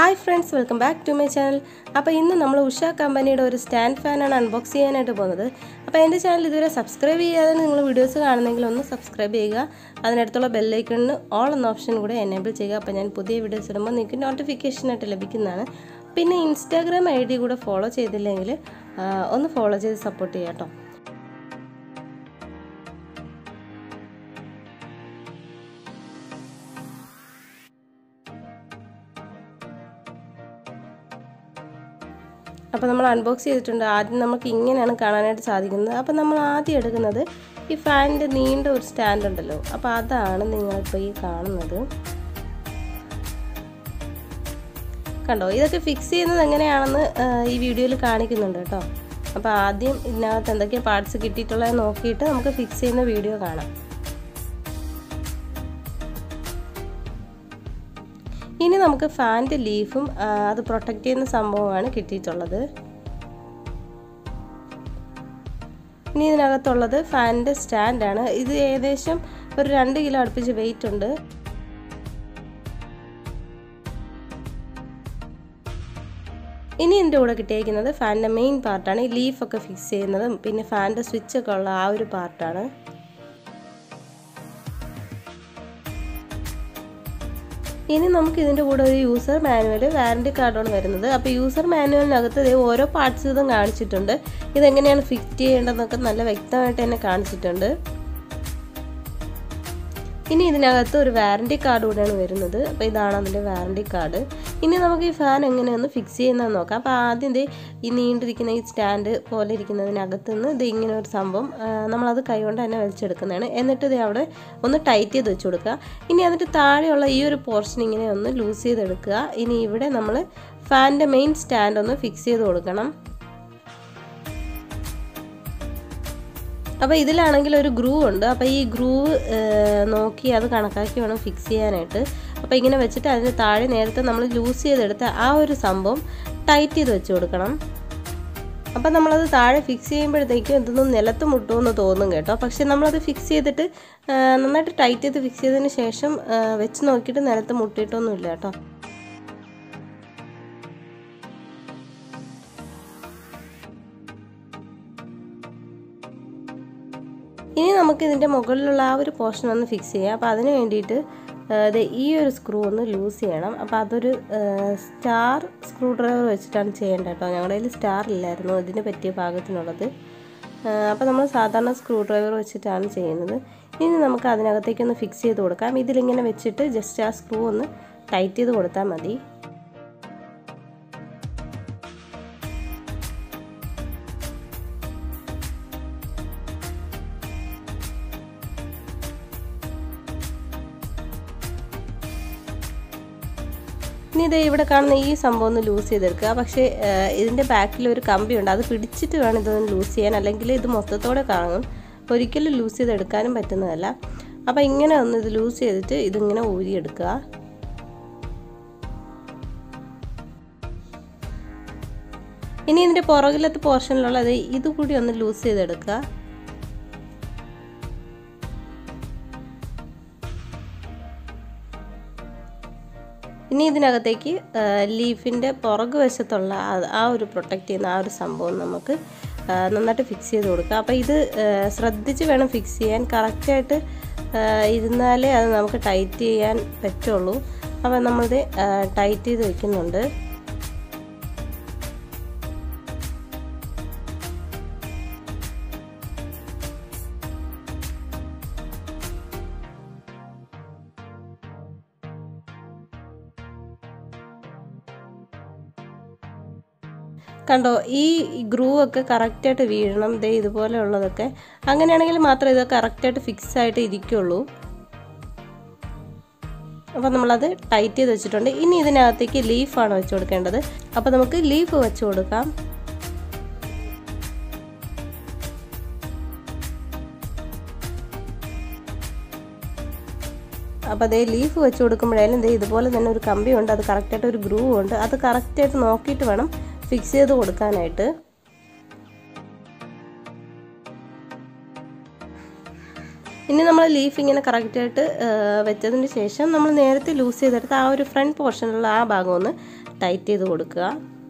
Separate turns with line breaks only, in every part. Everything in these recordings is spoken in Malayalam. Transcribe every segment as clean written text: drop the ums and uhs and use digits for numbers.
Hi friends, welcome back to my channel. അപ്പോൾ ഇന്ന് നമ്മൾ USHA കമ്പനിയുടെ ഒരു സ്റ്റാൻഡ് ഫാൻ ആണ് അൺബോക്സ് ചെയ്യാനായിട്ട് പോകുന്നത്. അപ്പോൾ എൻ്റെ ചാനൽ ഇതുവരെ സബ്സ്ക്രൈബ് ചെയ്യാതെ നിങ്ങൾ വീഡിയോസ് കാണുന്നെങ്കിൽ ഒന്ന് സബ്സ്ക്രൈബ് ചെയ്യുക. അതിനടുത്തുള്ള ബെൽ ഐക്കണിന് ഓൾ എന്ന ഓപ്ഷൻ കൂടെ എനേബിൾ ചെയ്യുക. അപ്പോൾ ഞാൻ പുതിയ വീഡിയോസ് ഇടുമ്പോൾ നിങ്ങൾക്ക് നോട്ടിഫിക്കേഷൻ ആയിട്ട് ലഭിക്കുന്നതാണ്. പിന്നെ ഇൻസ്റ്റാഗ്രാം ഐഡി കൂടെ ഫോളോ ചെയ്തില്ലെങ്കിൽ ഒന്ന് ഫോളോ ചെയ്ത് സപ്പോർട്ട് ചെയ്യാം കേട്ടോ. അപ്പോൾ നമ്മൾ അൺബോക്സ് ചെയ്തിട്ടുണ്ട്. ആദ്യം നമുക്ക് ഇങ്ങനെയാണ് കാണാനായിട്ട് സാധിക്കുന്നത്. അപ്പോൾ നമ്മൾ ആദ്യം എടുക്കുന്നത് ഈ ഫാനിൻ്റെ നീണ്ട ഒരു സ്റ്റാൻഡ് ഉണ്ടല്ലോ, അപ്പോൾ അതാണ് നിങ്ങളിപ്പോൾ ഈ കാണുന്നത്. കണ്ടോ, ഇതൊക്കെ ഫിക്സ് ചെയ്യുന്നത് എങ്ങനെയാണെന്ന് ഈ വീഡിയോയിൽ കാണിക്കുന്നുണ്ട് കേട്ടോ. അപ്പോൾ ആദ്യം ഇതിനകത്ത് എന്തൊക്കെയാണ് പാർട്സ് കിട്ടിയിട്ടുള്ളത് നോക്കിയിട്ട് നമുക്ക് ഫിക്സ് ചെയ്യുന്ന വീഡിയോ കാണാം. ഇനി നമുക്ക് ഫാനിൻ്റെ ലീഫും അത് പ്രൊട്ടക്റ്റ് ചെയ്യുന്ന സംഭവമാണ് കിട്ടിയിട്ടുള്ളത്. ഇനി ഇതിനകത്തുള്ളത് ഫാനിൻ്റെ സ്റ്റാൻഡാണ്. ഇത് ഏകദേശം ഒരു 2 കിലോ അടുപ്പിച്ച് വെയിറ്റ് ഉണ്ട്. ഇനി എൻ്റെ കൂടെ കിട്ടിയിരിക്കുന്നത് ഫാനിൻ്റെ മെയിൻ പാർട്ടാണ്. ഈ ലീഫൊക്കെ ഫിക്സ് ചെയ്യുന്നതും പിന്നെ ഫാനിൻ്റെ സ്വിച്ചൊക്കെ ഉള്ള ആ ഒരു പാർട്ടാണ്. ഇനി നമുക്ക് ഇതിൻ്റെ കൂടെ ഒരു യൂസർ മാനുവൽ വാറൻറ്റി കാർഡാണ് വരുന്നത്. അപ്പോൾ യൂസർ മാനുവലിനകത്ത് ഓരോ പാർട്സ് ഇതും കാണിച്ചിട്ടുണ്ട്. ഇതെങ്ങനെയാണ് ഫിറ്റ് ചെയ്യേണ്ടതെന്നൊക്കെ നല്ല വ്യക്തമായിട്ട് തന്നെ കാണിച്ചിട്ടുണ്ട്. ഇനി ഇതിനകത്ത് ഒരു വാറൻറ്റി കാർഡ് കൂടെയാണ് വരുന്നത്. അപ്പോൾ ഇതാണ് അതിൻ്റെ വാറൻറ്റി കാർഡ്. ഇനി നമുക്ക് ഈ ഫാൻ എങ്ങനെയൊന്ന് ഫിക്സ് ചെയ്യുന്നതെന്ന് നോക്കാം. അപ്പോൾ ആദ്യം ഈ നീണ്ടിരിക്കുന്ന ഈ സ്റ്റാൻഡ് പോലെ ഇരിക്കുന്നതിനകത്ത് നിന്ന് ഇത് ഇങ്ങനെ ഒരു സംഭവം നമ്മളത് കൈകൊണ്ട് തന്നെ വലിച്ചെടുക്കുന്നതാണ്. എന്നിട്ട് ഇത് അവിടെ ഒന്ന് ടൈറ്റ് ചെയ്ത് വെച്ച് കൊടുക്കുക. ഇനി അതിൻ്റെ താഴെയുള്ള ഈ ഒരു പോർഷൻ ഇങ്ങനെ ഒന്ന് ലൂസ് ചെയ്തെടുക്കുക. ഇനി ഇവിടെ നമ്മൾ ഫാനിൻ്റെ മെയിൻ സ്റ്റാൻഡ് ഒന്ന് ഫിക്സ് ചെയ്ത് കൊടുക്കണം. അപ്പോൾ ഇതിലാണെങ്കിൽ ഒരു ഗ്രൂ ഉണ്ട്. അപ്പോൾ ഈ ഗ്രൂവ് നോക്കി അത് കണക്കാക്കി വേണം ഫിക്സ് ചെയ്യാനായിട്ട്. അപ്പോൾ ഇങ്ങനെ വെച്ചിട്ട് അതിന് താഴെ നേരത്തെ നമ്മൾ ലൂസ് ചെയ്തെടുത്ത ആ ഒരു സംഭവം ടൈറ്റ് ചെയ്ത് വെച്ച് കൊടുക്കണം. അപ്പോൾ നമ്മളത് താഴെ ഫിക്സ് ചെയ്യുമ്പോഴത്തേക്കും ഇതൊന്നും നിലത്ത് മുട്ടുമെന്ന് തോന്നും കേട്ടോ. പക്ഷേ നമ്മളത് ഫിക്സ് ചെയ്തിട്ട് നന്നായിട്ട് ടൈറ്റ് ചെയ്ത് ഫിക്സ് ചെയ്തതിന് ശേഷം വെച്ച് നോക്കിയിട്ട് നിലത്ത് മുട്ടിയിട്ടൊന്നുമില്ല കേട്ടോ. ഇനി നമുക്ക് ഇതിൻ്റെ മുകളിലുള്ള ആ ഒരു പോർഷൻ ഒന്ന് ഫിക്സ് ചെയ്യാം. അപ്പോൾ അതിന് വേണ്ടിയിട്ട് ഈ ഒരു സ്ക്രൂ ഒന്ന് ലൂസ് ചെയ്യണം. അപ്പോൾ അതൊരു സ്റ്റാർ സ്ക്രൂ ഡ്രൈവർ വെച്ചിട്ടാണ് ചെയ്യേണ്ടത് കേട്ടോ. ഞങ്ങളുടെ കയ്യിൽ സ്റ്റാർ ഇല്ലായിരുന്നു ഇതിന് പറ്റിയ പാകത്തിനുള്ളത്. അപ്പോൾ നമ്മൾ സാധാരണ സ്ക്രൂ ഡ്രൈവർ വെച്ചിട്ടാണ് ചെയ്യുന്നത്. ഇനി നമുക്ക് അതിനകത്തേക്കൊന്ന് ഫിക്സ് ചെയ്ത് കൊടുക്കാം. ഇതിലിങ്ങനെ വെച്ചിട്ട് ജസ്റ്റ് ആ സ്ക്രൂ ഒന്ന് ടൈറ്റ് ചെയ്ത് കൊടുത്താൽ മതി. ഇനി ഇത് ഇവിടെ കാണുന്ന ഈ സംഭവം ഒന്ന് ലൂസ് ചെയ്തെടുക്കുക. പക്ഷേ ഇതിൻ്റെ ബാക്കിൽ ഒരു കമ്പിയുണ്ട്, അത് പിടിച്ചിട്ട് വേണം ഇതൊന്ന് ലൂസ് ചെയ്യാൻ, അല്ലെങ്കിൽ ഇത് മൊത്തത്തോടെ കാണും. ഒരിക്കലും ലൂസ് ചെയ്തെടുക്കാനും പറ്റുന്നതല്ല. അപ്പോൾ ഇങ്ങനെ ഒന്ന് ഇത് ലൂസ് ചെയ്തിട്ട് ഇതിങ്ങനെ ഊരിയെടുക്കുക. ഇനി ഇതിൻ്റെ പുറകിലത്തെ പോർഷനിലുള്ളത് ഇതുകൂടി ഒന്ന് ലൂസ് ചെയ്തെടുക്കുക. ഇനി ഇതിനകത്തേക്ക് ലീഫിൻ്റെ പുറകു വശത്തുള്ള ആ ഒരു പ്രൊട്ടക്റ്റ് ചെയ്യുന്ന ആ ഒരു സംഭവം നമുക്ക് നന്നായിട്ട് ഫിക്സ് ചെയ്ത് കൊടുക്കുക. അപ്പോൾ ഇത് ശ്രദ്ധിച്ച് വേണം ഫിക്സ് ചെയ്യാൻ. കറക്റ്റായിട്ട് ഇരുന്നാലേ അത് നമുക്ക് ടൈറ്റ് ചെയ്യാൻ പറ്റുള്ളൂ. അപ്പോൾ നമ്മളിത് ടൈറ്റ് ചെയ്ത് വയ്ക്കുന്നുണ്ട്. കണ്ടോ, ഈ ഗ്രൂ ഒക്കെ കറക്റ്റായിട്ട് വീഴണം. ദേ ഇതുപോലെ ഉള്ളതൊക്കെ അങ്ങനെയാണെങ്കിൽ മാത്രമേ ഇത് കറക്റ്റായിട്ട് ഫിക്സ് ആയിട്ട് ഇരിക്കുള്ളൂ. അപ്പോൾ നമ്മളത് ടൈറ്റ് ചെയ്ത് വെച്ചിട്ടുണ്ട്. ഇനി ഇതിനകത്തേക്ക് ലീഫാണ് വെച്ച് കൊടുക്കേണ്ടത്. അപ്പോൾ നമുക്ക് ലീഫ് വെച്ച് കൊടുക്കാം. അപ്പോൾ അതേ ലീഫ് വെച്ച് കൊടുക്കുമ്പോഴായാലും ദേ ഇതുപോലെ തന്നെ ഒരു കമ്പിയുണ്ട്, അത് കറക്റ്റായിട്ട് ഒരു ഗ്രൂ ഉണ്ട്. അത് കറക്റ്റായിട്ട് നോക്കിയിട്ട് വേണം ഫിക്സ് ചെയ്ത് കൊടുക്കാനായിട്ട്. ഇനി നമ്മൾ ലീഫ് ഇങ്ങനെ കറക്റ്റായിട്ട് വെച്ചതിന് ശേഷം നമ്മൾ നേരത്തെ ലൂസ് ചെയ്തെടുത്ത ആ ഒരു ഫ്രണ്ട് പോർഷനുള്ള ആ ഭാഗം ഒന്ന് ടൈറ്റ് ചെയ്ത് കൊടുക്കുക.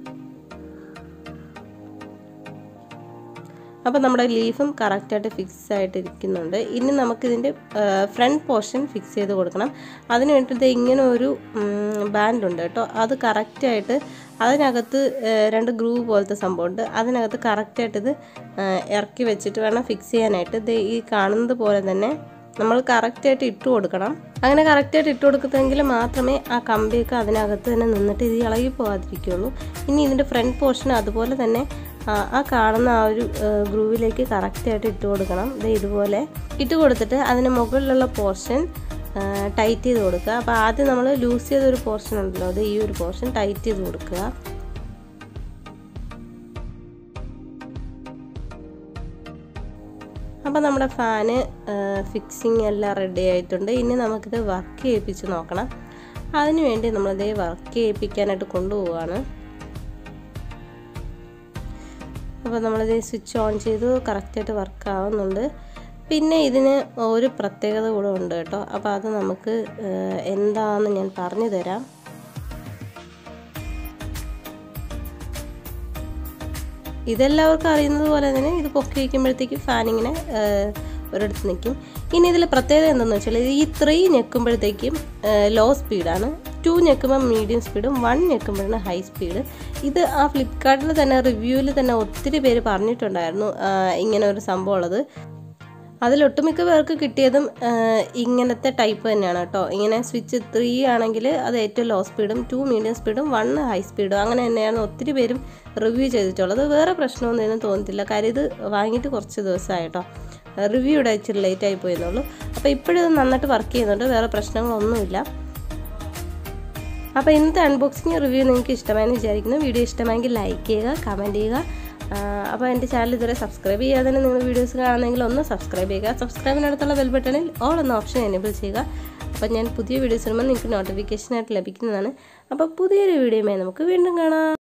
അപ്പോൾ നമ്മുടെ ലീഫും കറക്റ്റായിട്ട് ഫിക്സ് ആയിട്ടിരിക്കുന്നുണ്ട്. ഇനി നമുക്കിതിൻ്റെ ഫ്രണ്ട് പോർഷൻ ഫിക്സ് ചെയ്ത് കൊടുക്കണം. അതിന് വേണ്ടിയിട്ട് ഇങ്ങനെ ഒരു ബാൻഡ് ഉണ്ട് കേട്ടോ. അത് കറക്റ്റായിട്ട് അതിനകത്ത് 2 ഗ്രൂവ് പോലത്തെ സംഭവമുണ്ട്. അതിനകത്ത് കറക്റ്റായിട്ട് ഇത് ഇറക്കി വെച്ചിട്ട് വേണം ഫിക്സ് ചെയ്യാനായിട്ട്. ഇത് ഈ കാണുന്നത് പോലെ തന്നെ നമ്മൾ കറക്റ്റായിട്ട് ഇട്ട് കൊടുക്കണം. അങ്ങനെ കറക്റ്റായിട്ട് ഇട്ട് കൊടുക്കുന്നെങ്കിൽ മാത്രമേ ആ കമ്പിയൊക്കെ അതിനകത്ത് തന്നെ നിന്നിട്ട് ഇത് ഇളകി പോകാതിരിക്കുകയുള്ളൂ. ഇനി ഇതിൻ്റെ ഫ്രണ്ട് പോർഷൻ അതുപോലെ തന്നെ ആ കാണുന്ന ആ ഒരു ഗ്രൂവിലേക്ക് കറക്റ്റായിട്ട് ഇട്ട് കൊടുക്കണം. ഇത് ഇതുപോലെ ഇട്ട് കൊടുത്തിട്ട് അതിന് മുകളിലുള്ള പോർഷൻ ടൈറ്റ് ചെയ്ത് കൊടുക്കുക. അപ്പോൾ ആദ്യം നമ്മൾ ലൂസ് ചെയ്തൊരു പോർഷൻ ഉണ്ടല്ലോ, അത് ഈ ഒരു പോർഷൻ ടൈറ്റ് ചെയ്ത് കൊടുക്കുക. അപ്പോൾ നമ്മുടെ ഫാന് ഫിക്സിങ് എല്ലാം റെഡി ആയിട്ടുണ്ട്. ഇനി നമുക്കിത് വർക്ക് ചെയ്യിപ്പിച്ച് നോക്കണം. അതിന് വേണ്ടി നമ്മളിത് വർക്ക് ചെയ്യിപ്പിക്കാനായിട്ട് കൊണ്ടുപോവുകയാണ്. അപ്പോൾ നമ്മളിത് സ്വിച്ച് ഓൺ ചെയ്തു, കറക്റ്റായിട്ട് വർക്ക് ആവുന്നുണ്ട്. പിന്നെ ഇതിന് ഒരു പ്രത്യേകത കൂടെ ഉണ്ട് കേട്ടോ. അപ്പോൾ അത് നമുക്ക് എന്താണെന്ന് ഞാൻ പറഞ്ഞു തരാം. ഇതെല്ലാവർക്കും അറിയുന്നത് പോലെ തന്നെ ഇത് പൊക്കി വയ്ക്കുമ്പോഴത്തേക്കും ഫാനിങ്ങനെ ഒരിടത്ത് നിൽക്കും. ഇനി ഇതിൽ പ്രത്യേകത എന്താണെന്ന് വെച്ചാൽ ഈ 3 ഞെക്കുമ്പോഴത്തേക്കും ലോ സ്പീഡാണ്, 2 ഞെക്കുമ്പോൾ മീഡിയം സ്പീഡും 1 ഞെക്കുമ്പോഴാണ് ഹൈ സ്പീഡ്. ഇത് ആ ഫ്ലിപ്കാർട്ടിൽ തന്നെ റിവ്യൂവിൽ തന്നെ ഒത്തിരി പേര് പറഞ്ഞിട്ടുണ്ടായിരുന്നു ഇങ്ങനെ ഒരു സംഭവം ഉള്ളത്. അതിലൊട്ടുമിക്ക പേർക്ക് കിട്ടിയതും ഇങ്ങനത്തെ ടൈപ്പ് തന്നെയാണ് കേട്ടോ. ഇങ്ങനെ സ്വിച്ച് 3 ആണെങ്കിൽ അത് ഏറ്റവും ലോ സ്പീഡും 2 മീഡിയം സ്പീഡും 1 ഹൈ സ്പീഡും അങ്ങനെ തന്നെയാണ് ഒത്തിരി പേരും റിവ്യൂ ചെയ്തിട്ടുള്ളത്. വേറെ പ്രശ്നമൊന്നും തോന്നത്തില്ല. കാര്യം ഇത് വാങ്ങിയിട്ട് കുറച്ച് ദിവസമായിട്ടോ. റിവ്യൂ ഇവിടെ ഇച്ചിരി ലേറ്റ് ആയി പോയെന്നുള്ളൂ. അപ്പോൾ ഇപ്പോഴിത് നന്നായിട്ട് വർക്ക് ചെയ്യുന്നുണ്ട്, വേറെ പ്രശ്നങ്ങളൊന്നുമില്ല. അപ്പോൾ ഇന്നത്തെ അൺബോക്സിങ് റിവ്യൂ നിങ്ങൾക്ക് ഇഷ്ടമായെന്ന് വിചാരിക്കുന്നു. വീഡിയോ ഇഷ്ടമായെങ്കിൽ ലൈക്ക് ചെയ്യുക, കമൻറ്റ് ചെയ്യുക. അപ്പോൾ എൻ്റെ ചാനൽ ഇതുവരെ സബ്സ്ക്രൈബ് ചെയ്യാതെ തന്നെ നിങ്ങൾ വീഡിയോസ് കാണുന്നെങ്കിൽ ഒന്ന് സബ്സ്ക്രൈബ് ചെയ്യുക. സബ്സ്ക്രൈബിനടുത്തുള്ള ബെൽ ബട്ടണിൽ ഓൾ എന്ന ഓപ്ഷൻ എനേബിൾ ചെയ്യുക. അപ്പോൾ ഞാൻ പുതിയ വീഡിയോസ് ഇടുമ്പോൾ നിങ്ങൾക്ക് നോട്ടിഫിക്കേഷനായിട്ട് ലഭിക്കുന്നതാണ്. അപ്പോൾ പുതിയൊരു വീഡിയോയുമായി നമുക്ക് വീണ്ടും കാണാം.